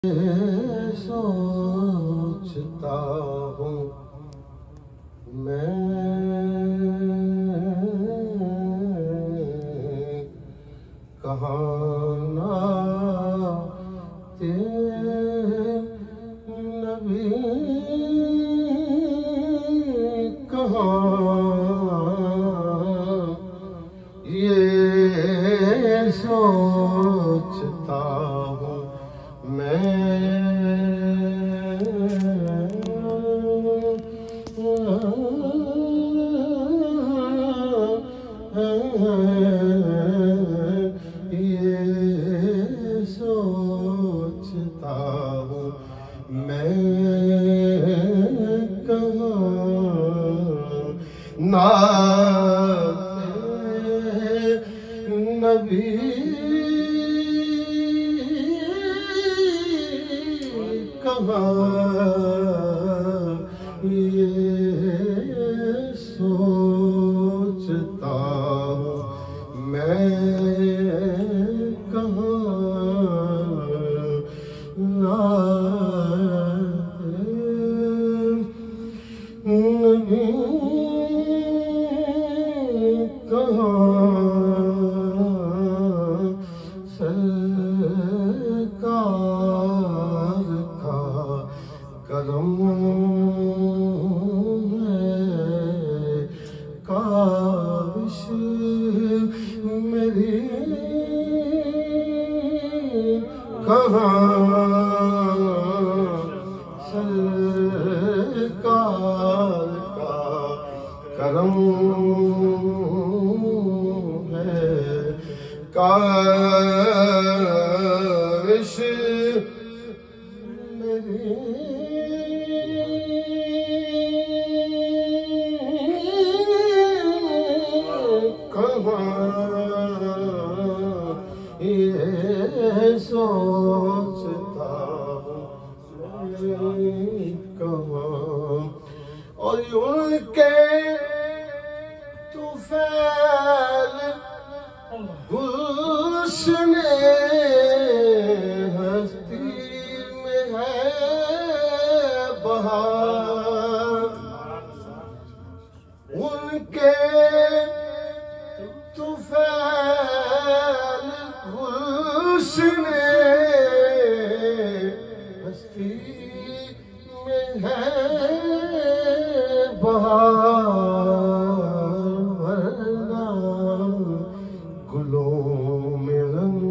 سوچتا ہوں میں کہاں نعت نبی کہاں یہ سوچتا ہوں میں یہ سوچتا ہوں میں کہاں نعت نبی کہاں یہ سوچتا ہوں میں کہاں نعت نبی کہاں سرکار کا کرم ہے کاش میری کہاں سرکار کا کرم ہے کاش میری کہاں یہ سوچتا ہوں میں کہاں اور ان کے طفیل حسن ہستی میں ہے بہار ان کے طفیل حسن ہستی میں ہے بہار ورنہ گلوں میں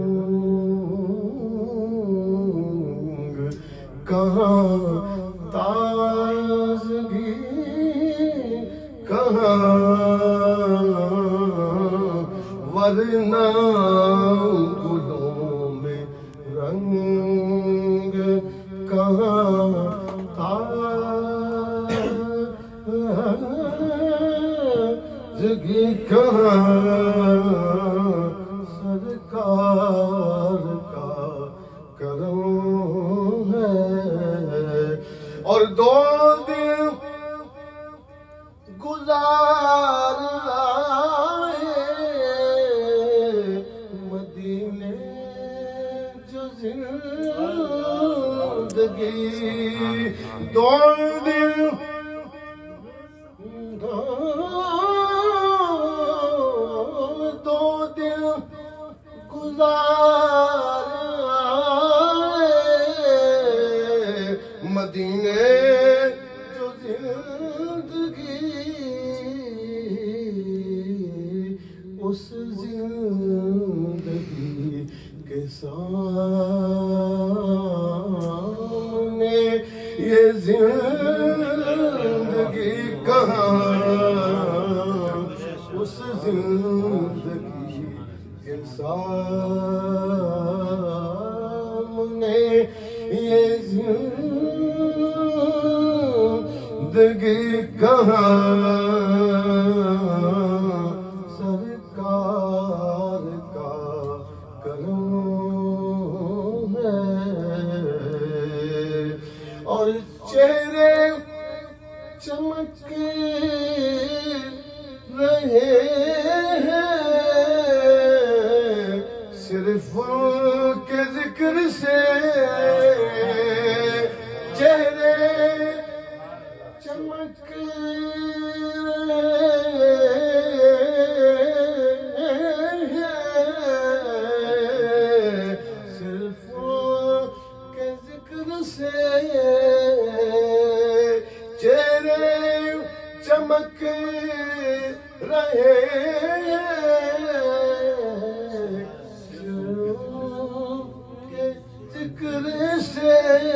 رنگ کہاں تازگی کہاں ورنہ گلوں میں رنگ کہاں تازگی کہاں سرکار کا کرم ہے اور دو دن گزار آئے مدینے جو زندگی دو دن گزار آئے مدینے جو زندگی اس زندگی کے سامنے یہ زندگی کہاں اس زندگی کے سامنے یہ زندگی کہاں سرکار کا کرم ہے اور چہرے چمک رہے ہیں صرف ان کے ذکر سے سے چہرے چمک رہے کے ذکر سے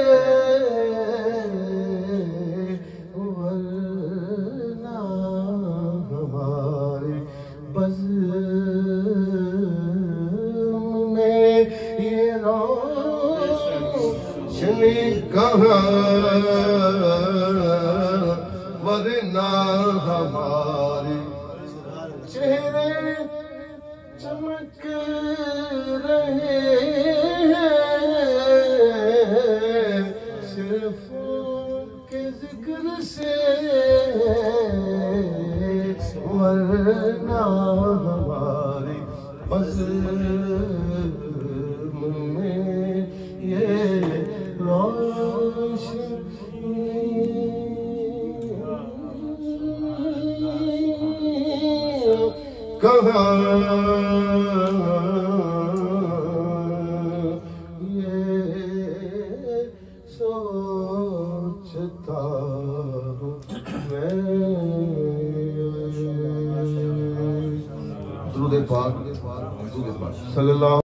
ورنہ ہماری بزم میں یہ روشنی کہاں ورنہ ہمارے چہرے چمک رہے ہیں صرف کے ذکر سے ورنہ ہماری بزم میں یہ روشنی کہاں یہ سوچتا ہوں میں درود پاک صلی اللہ